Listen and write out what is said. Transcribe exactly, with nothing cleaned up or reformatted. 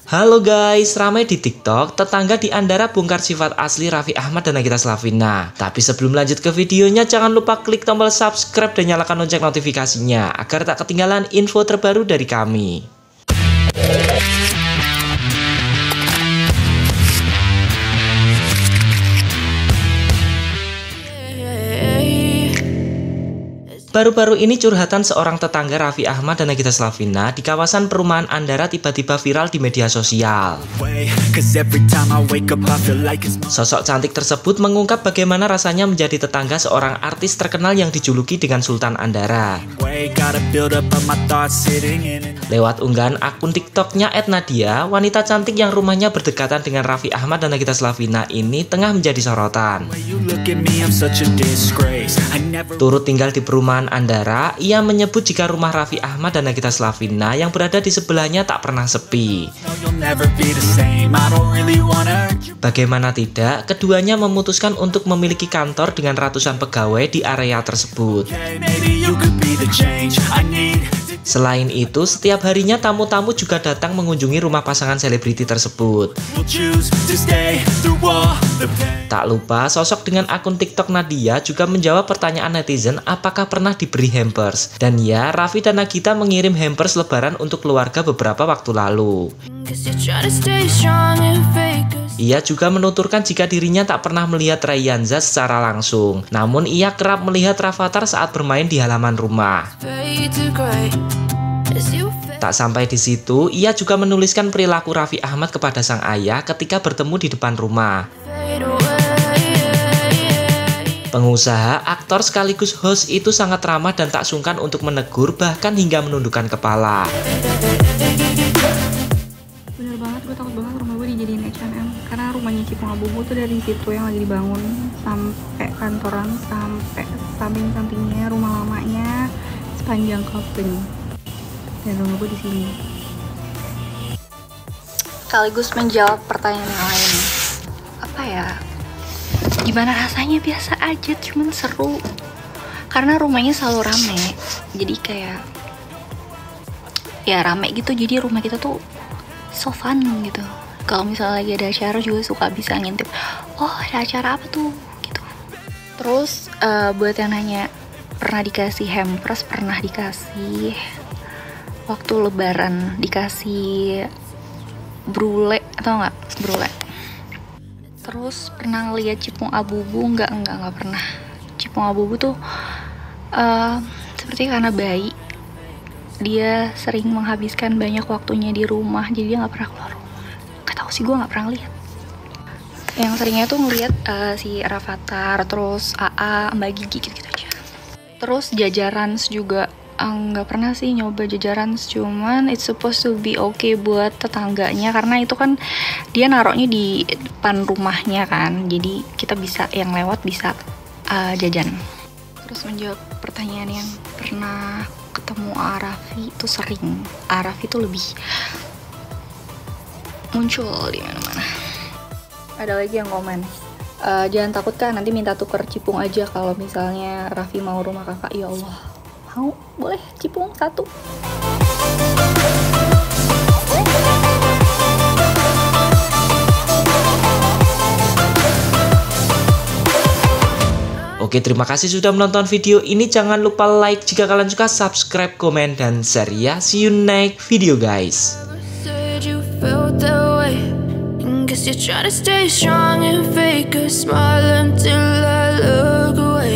Halo guys, ramai di TikTok, tetangga di Andara bongkar sifat asli Raffi Ahmad dan Nagita Slavina. Tapi sebelum lanjut ke videonya, jangan lupa klik tombol subscribe dan nyalakan lonceng notifikasinya agar tak ketinggalan info terbaru dari kami. Baru-baru ini curhatan seorang tetangga Raffi Ahmad dan Nagita Slavina di kawasan perumahan Andara tiba-tiba viral di media sosial. Sosok cantik tersebut mengungkap bagaimana rasanya menjadi tetangga seorang artis terkenal yang dijuluki dengan Sultan Andara. Lewat unggahan akun TikToknya et nadia, wanita cantik yang rumahnya berdekatan dengan Raffi Ahmad dan Nagita Slavina ini tengah menjadi sorotan. Turut tinggal di perumahan Andara, ia menyebut jika rumah Raffi Ahmad dan Nagita Slavina yang berada di sebelahnya tak pernah sepi. Bagaimana tidak, keduanya memutuskan untuk memiliki kantor dengan ratusan pegawai di area tersebut. Selain itu, setiap harinya tamu-tamu juga datang mengunjungi rumah pasangan selebriti tersebut. Tak lupa, sosok dengan akun TikTok Nadia juga menjawab pertanyaan netizen apakah pernah diberi hampers. Dan ya, Raffi dan Nagita mengirim hampers lebaran untuk keluarga beberapa waktu lalu. Ia juga menuturkan jika dirinya tak pernah melihat Rayyanza secara langsung. Namun ia kerap melihat Rafattar saat bermain di halaman rumah. Tak sampai di situ, ia juga menuliskan perilaku Raffi Ahmad kepada sang ayah ketika bertemu di depan rumah. Pengusaha, aktor sekaligus host itu sangat ramah dan tak sungkan untuk menegur, bahkan hingga menundukkan kepala. Bener banget, gue takut banget rumah gue dijadiin H and M. Karena rumahnya Cipung Abubu tuh dari situ yang lagi dibangun sampai kantoran, sampai samping-sampingnya rumah lamanya sepanjang kopling. Dan rumah gue di sini. Sekaligus menjawab pertanyaan yang lain. Apa ya? Gimana rasanya? Biasa aja, cuman seru. Karena rumahnya selalu rame. Jadi kayak ya rame gitu. Jadi rumah kita tuh so fun gitu. Kalau misalnya lagi ada acara juga suka bisa ngintip. Oh, ada acara apa tuh? Gitu. Terus uh, buat yang nanya pernah dikasih hampers, pernah dikasih. Waktu lebaran dikasih brule, atau enggak? Brule. Terus pernah ngeliat Cipung Abubu? Enggak, enggak, enggak pernah. Cipung Abubu tuh uh, seperti karena bayi, dia sering menghabiskan banyak waktunya di rumah, jadi dia nggak pernah keluar rumah. Gak tau sih, gue nggak pernah lihat. Yang seringnya tuh ngeliat uh, si Rafattar, terus A A, Mbak Gigi gitu-gitu aja. Terus Jajarans juga nggak uh, pernah sih nyoba Jajarans, cuman it's supposed to be okay buat tetangganya karena itu kan dia naroknya di depan rumahnya kan, jadi kita bisa yang lewat bisa uh, jajan. Terus menjawab pertanyaan yang pernah ketemu Raffi itu sering. Raffi itu lebih muncul di mana-mana. Ada lagi yang komen, uh, jangan takut kan nanti minta tuker Cipung aja kalau misalnya Raffi mau rumah kakak. Ya Allah, mau, boleh Cipung satu. Oke, terima kasih sudah menonton video ini. Jangan lupa like jika kalian suka, subscribe, komen, dan share ya. See you next video guys. Guess you're trying to stay strong and fake a smile until I look away.